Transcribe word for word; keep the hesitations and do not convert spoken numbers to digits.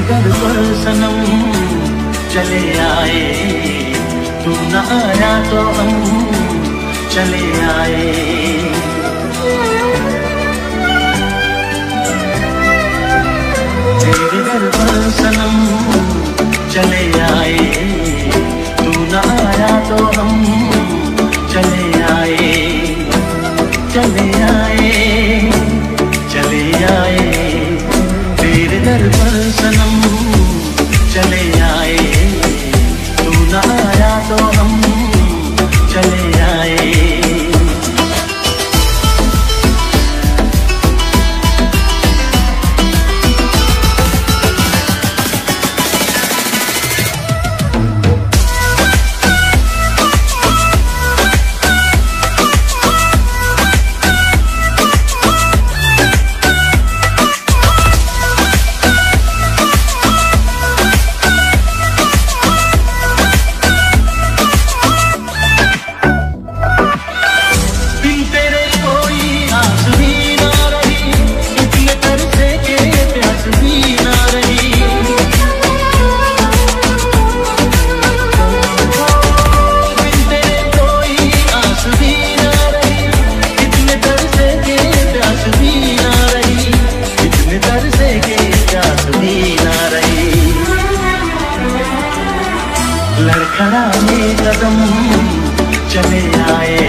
घर पर सनम चले आए, तू न आया तो हम चले आए। तेरे घर पर सनम चले आए, तू न आया तो हम चले आए, चले आए, चले आए। तेरे घर पर सनम चले आए, तू न आया तो हम चले आए। लड़खड़ाए कदम चले आए,